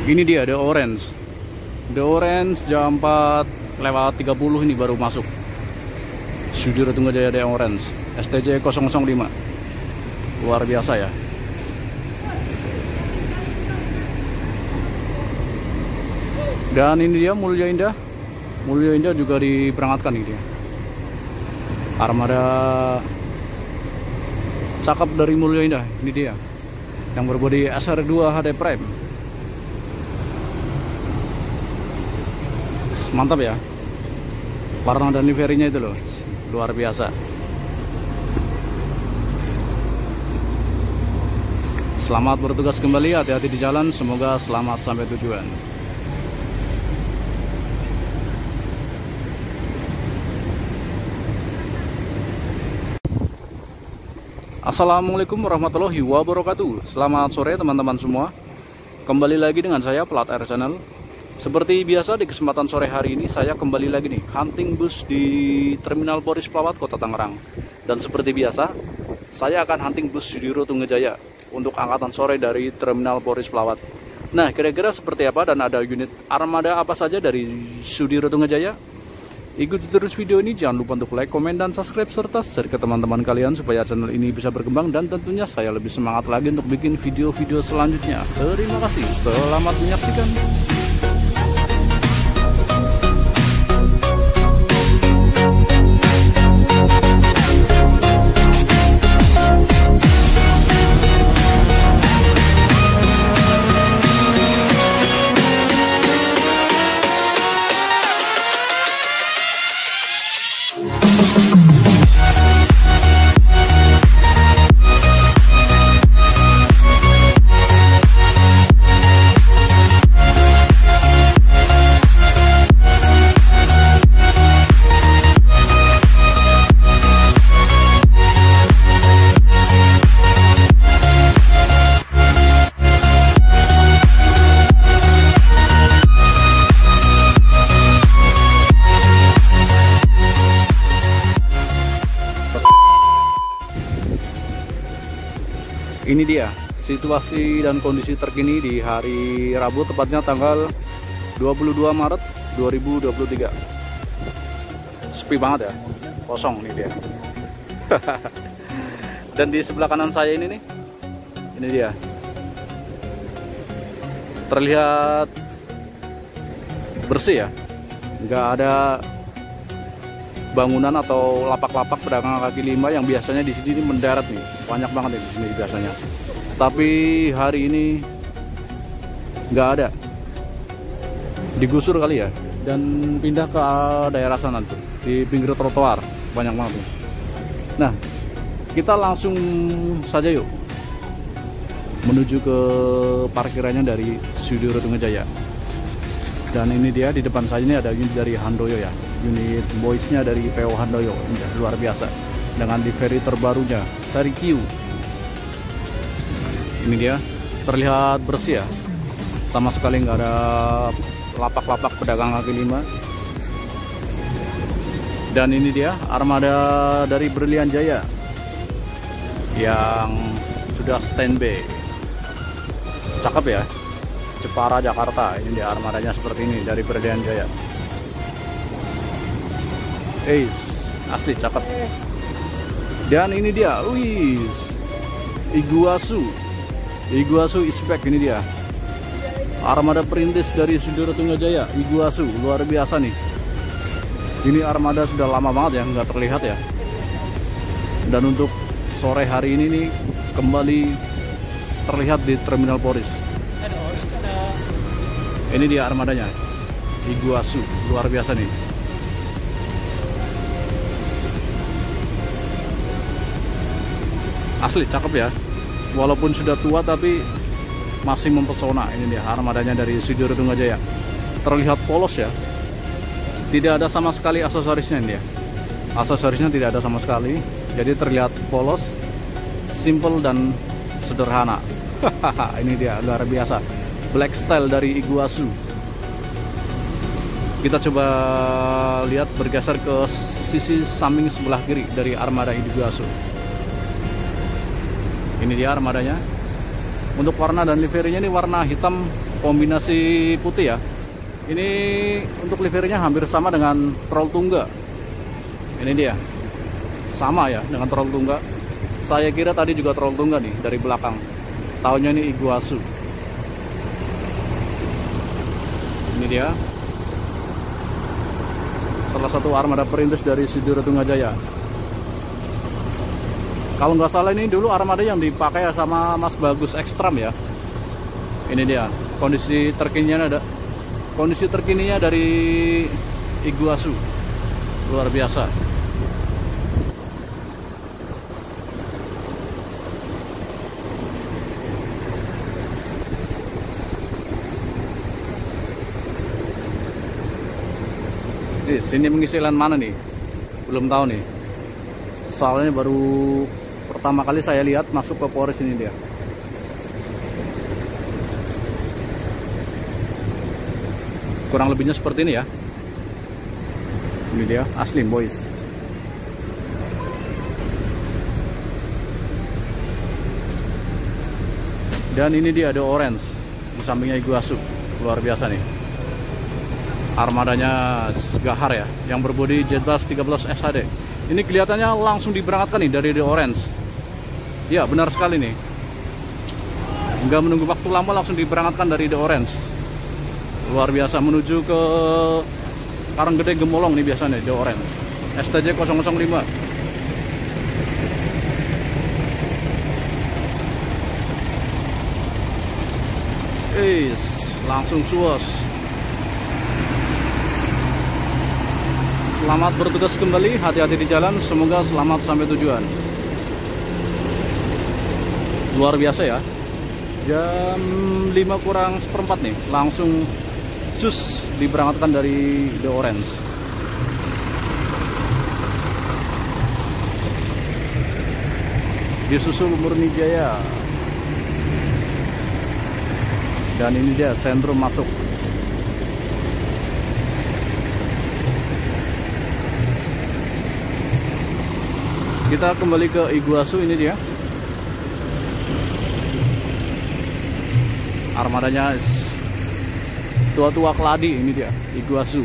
Ini dia The Orange. The Orange jam 4:30 ini baru masuk. Sudiryo Tunggajaya The Orange STJ 005. Luar biasa ya. Dan ini dia Mulia Indah. Mulia Indah juga diberangkatkan ini dia. Armada cakep dari Mulia Indah. Ini dia yang berbodi SR2 HD Prime. Mantap ya, warna dan liverinya itu loh, luar biasa. Selamat bertugas kembali, hati-hati di jalan, semoga selamat sampai tujuan. Assalamualaikum warahmatullahi wabarakatuh. Selamat sore teman-teman semua. Kembali lagi dengan saya Plat Air Channel. Seperti biasa di kesempatan sore hari ini saya kembali lagi nih hunting bus di Terminal Poris Pelawat Kota Tangerang. Dan seperti biasa saya akan hunting bus Sudiryo Tunggajaya untuk angkatan sore dari Terminal Poris Pelawat. Nah, kira-kira seperti apa dan ada unit armada apa saja dari Sudiryo Tunggajaya? Ikuti terus video ini, jangan lupa untuk like, komen, dan subscribe serta share ke teman-teman kalian supaya channel ini bisa berkembang dan tentunya saya lebih semangat lagi untuk bikin video-video selanjutnya. Terima kasih, selamat menyaksikan. Ini dia situasi dan kondisi terkini di hari Rabu, tepatnya tanggal 22 Maret 2023. Sepi banget ya, kosong nih dia. Dan di sebelah kanan saya ini nih, ini dia. Terlihat bersih ya, nggak ada bangunan atau lapak-lapak pedagang kaki lima yang biasanya di sini mendarat nih, banyak banget di sini biasanya. Tapi hari ini nggak ada, digusur kali ya, dan pindah ke daerah sana tuh, di pinggir trotoar banyak banget nih. Nah, kita langsung saja yuk menuju ke parkirannya dari Sudiryo Tunggajaya. Dan ini dia di depan saya ini ada unit dari Handoyo ya. Unit boysnya dari PO Handoyo, luar biasa dengan livery terbarunya seri Q. Ini dia, terlihat bersih ya, sama sekali nggak ada lapak-lapak pedagang kaki lima. Dan ini dia armada dari Brilian Jaya yang sudah standby, cakep ya, Jepara Jakarta. Ini dia armadanya seperti ini dari Brilian Jaya. Asli cakep. Dan ini dia, Iguasu Ispek. Ini dia armada perintis dari Sudiryo Tunggajaya, Iguasu, luar biasa nih. Ini armada sudah lama banget ya nggak terlihat ya. Dan untuk sore hari ini nih kembali terlihat di Terminal Poris. Ini dia armadanya, Iguasu, luar biasa nih. Asli cakep ya, walaupun sudah tua tapi masih mempesona. Ini dia armadanya dari Sudiryo Tunggajaya, terlihat polos ya, tidak ada sama sekali aksesorisnya. Ini dia aksesorisnya tidak ada sama sekali, jadi terlihat polos, simple dan sederhana. Ini dia luar biasa, black style dari Iguasu. Kita coba lihat, bergeser ke sisi samping sebelah kiri dari armada Iguasu. Ini dia armadanya. Untuk warna dan liverinya ini warna hitam kombinasi putih ya. Ini untuk liverinya hampir sama dengan Troll Tungga. Ini dia, sama ya dengan Troll Tungga. Saya kira tadi juga Troll Tungga nih dari belakang. Tahunnya ini Iguazu. Ini dia, salah satu armada perintis dari Sudiro Tungajaya. Kalau nggak salah ini dulu armada yang dipakai sama Mas Bagus Ekstram ya. Ini dia kondisi terkininya dari Iguazu, luar biasa. Di sini mengisi land mana nih? Belum tahu nih. Soalnya baru pertama kali saya lihat masuk ke Polres ini dia. Kurang lebihnya seperti ini ya. Ini dia asli boys. Dan ini dia ada orange di sampingnya Iguazu, luar biasa nih. Armadanya Gahar ya, yang berbodi Jetbus 13 SHD. Ini kelihatannya langsung diberangkatkan nih dari The Orange. Ya benar sekali nih, nggak menunggu waktu lama, langsung diberangkatkan dari The Orange. Luar biasa, menuju ke Karanggede Gemolong nih biasanya The Orange. STJ 005. Langsung suas. Selamat bertugas kembali, hati-hati di jalan, semoga selamat sampai tujuan. Luar biasa ya. Jam 5:04 nih, langsung cus diberangkatkan dari The Orange. Disusul Murni Jaya. Dan ini dia sentrum masuk. Kita kembali ke Iguazu, ini dia. Armadanya tua-tua keladi, ini dia Iguazu.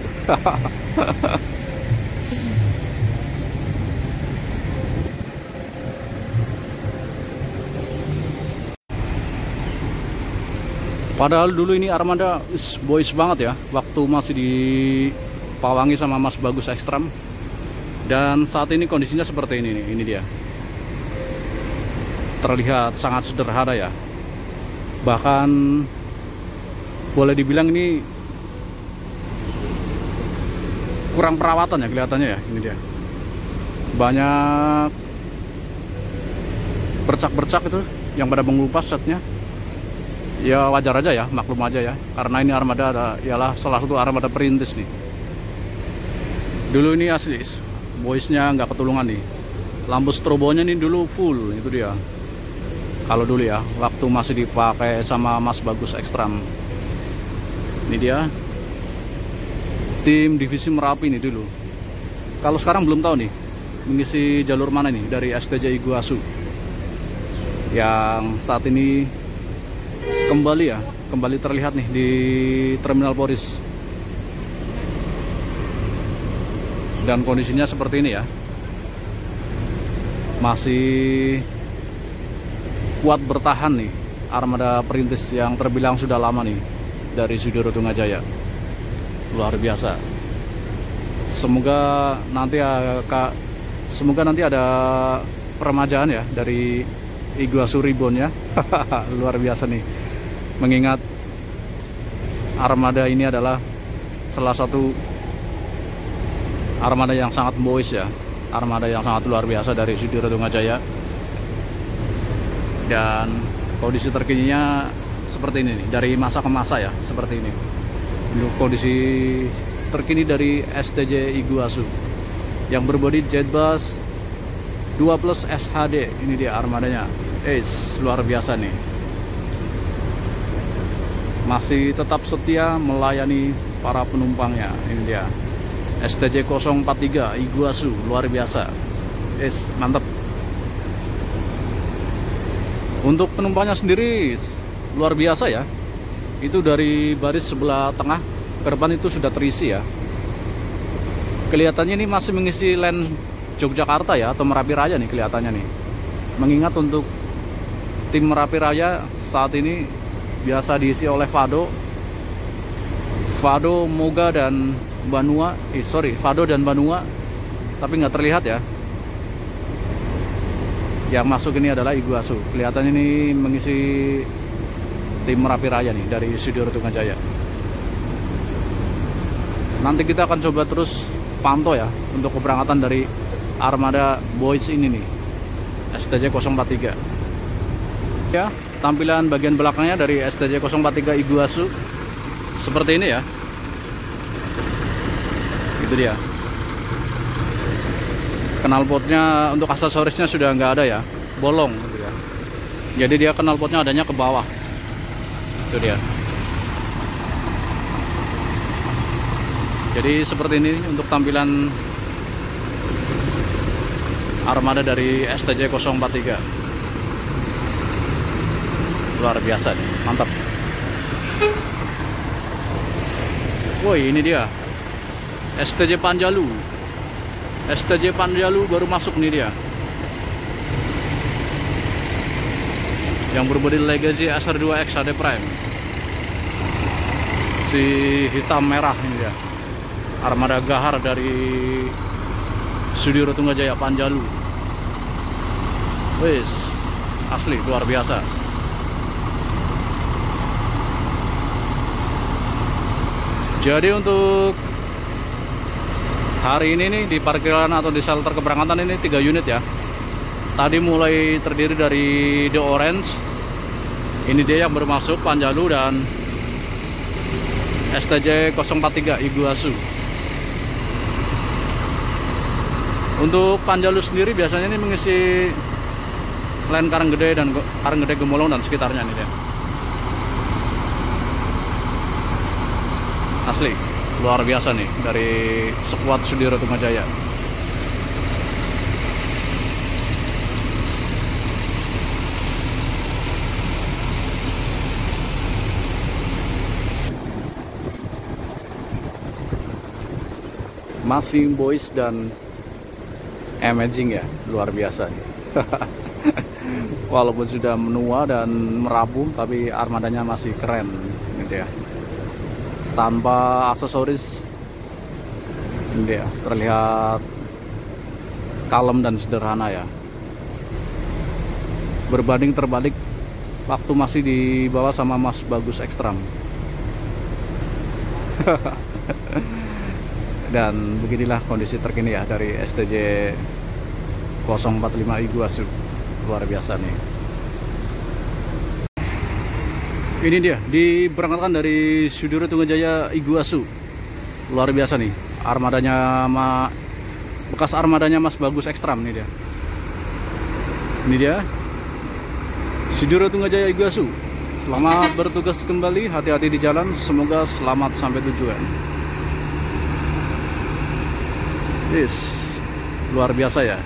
Padahal dulu ini armada boys banget ya, waktu masih dipawangi sama Mas Bagus Ekstram. Dan saat ini kondisinya seperti ini nih, ini dia. Terlihat sangat sederhana ya. Bahkan boleh dibilang ini kurang perawatan ya kelihatannya ya, ini dia. Banyak bercak-bercak itu yang pada mengelupas catnya. Ya wajar aja ya, maklum aja ya, karena ini armada ialah salah satu armada perintis nih. Dulu ini asli boysnya nggak ketulungan nih. Lampu strobonya nih dulu full, itu dia. Kalau dulu ya, waktu masih dipakai sama Mas Bagus Ekstram. Ini dia tim divisi Merapi nih dulu. Kalau sekarang belum tahu nih mengisi jalur mana nih dari STJ Iguazu yang saat ini kembali terlihat nih di Terminal Polres. Dan kondisinya seperti ini ya, masih kuat bertahan nih armada perintis yang terbilang sudah lama nih dari Sudiro Tungajaya. Luar biasa. Semoga nanti ada peremajaan ya dari Iguazu Ribbon ya. Luar biasa nih, mengingat armada ini adalah salah satu armada yang sangat boys ya, armada yang sangat luar biasa dari Sudiro Tungajaya. Dan kondisi terkininya seperti ini nih, dari masa ke masa ya, seperti ini. Untuk kondisi terkini dari STJ Iguazu yang berbodi Jetbus 2+ SHD, ini dia armadanya. Luar biasa nih, masih tetap setia melayani para penumpangnya. Ini dia STJ 043 Iguazu, luar biasa. Mantap. Untuk penumpangnya sendiri luar biasa ya. Itu dari baris sebelah tengah ke depan itu sudah terisi ya. Kelihatannya ini masih mengisi lane Yogyakarta ya, atau Merapi Raya nih kelihatannya nih. Mengingat untuk tim Merapi Raya saat ini biasa diisi oleh Vado, Moga dan Banua. Vado dan Banua, tapi nggak terlihat ya. Yang masuk ini adalah Iguazu. Kelihatannya ini mengisi tim Merapi Raya nih dari Studio Tungajaya. Nanti kita akan coba terus pantau ya untuk keberangkatan dari armada boys ini nih, STJ 043 ya. Tampilan bagian belakangnya dari STJ 043 Iguazu seperti ini ya. Itu dia. Knalpotnya untuk aksesorisnya sudah nggak ada ya, bolong gitu ya. Jadi dia knalpotnya adanya ke bawah. Itu dia. Jadi seperti ini untuk tampilan armada dari STJ 043. Luar biasa nih, mantap. Woi, ini dia STJ Panjalu. STJ Panjalu baru masuk nih dia. Yang berbodi Legacy SR2X HD Prime. Si hitam merah ini dia. Armada gahar dari Studio Tungajaya Panjalu. Wis, asli luar biasa. Jadi untuk hari ini nih di parkiran atau di shelter keberangkatan ini 3 unit ya. Tadi mulai terdiri dari The Orange. Ini dia yang bermasuk Panjalu dan STJ 043 Iguazu. Untuk Panjalu sendiri biasanya ini mengisi lane Karanggede dan Karanggede Gemolong dan sekitarnya nih dia. Asli luar biasa nih dari skuad Studio Tungajaya. Masih boys dan amazing ya, luar biasa nih. Walaupun sudah menua dan merapuh, tapi armadanya masih keren gitu ya. Tanpa aksesoris, ini ya, terlihat kalem dan sederhana ya. Berbanding terbalik waktu masih dibawa sama Mas Bagus Ekstram. Dan beginilah kondisi terkini ya dari STJ 045 Iguazu. Luar biasa nih. Ini dia diberangkatkan dari Studio Tungajaya Iguazu. Luar biasa nih. Armadanya bekas armadanya Mas Bagus Ekstram nih dia. Ini dia Studio Tungajaya Iguazu. Selamat bertugas kembali, hati-hati di jalan, semoga selamat sampai tujuan. Luar biasa ya.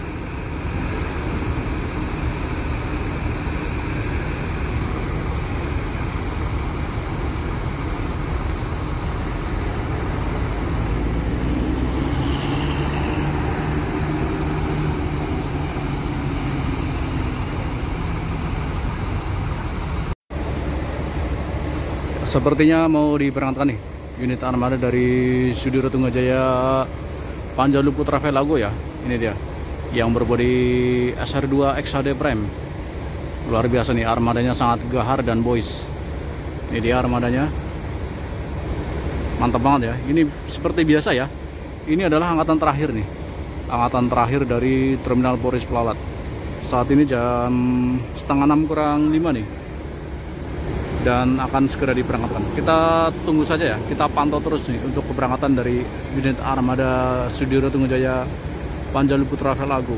Sepertinya mau diberangkatkan nih unit armada dari Studio Tungajaya Panjalu Putra Velago ya. Ini dia yang berbodi SR2X HD Prime. Luar biasa nih, armadanya sangat gahar dan boys. Ini dia armadanya, mantap banget ya. Ini seperti biasa ya, ini adalah angkatan terakhir nih, angkatan terakhir dari Terminal Poris Pelalat. Saat ini jam 5:30 kurang 5 nih, dan akan segera diberangkatkan. Kita tunggu saja ya, kita pantau terus nih untuk keberangkatan dari unit armada Studio Tungajaya Panjalu Putra Velago.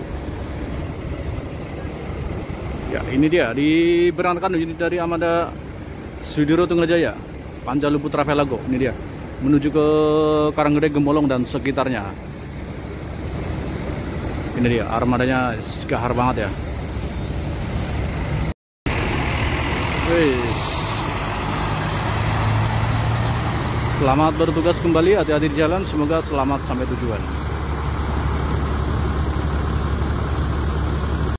Ya, ini dia diberangkatkan unit dari armada Studio Tungajaya Panjalu Putra Velago. Ini dia menuju ke Karanggede Gemolong dan sekitarnya. Ini dia armadanya, gahar banget ya. Selamat bertugas kembali, hati-hati di jalan, semoga selamat sampai tujuan.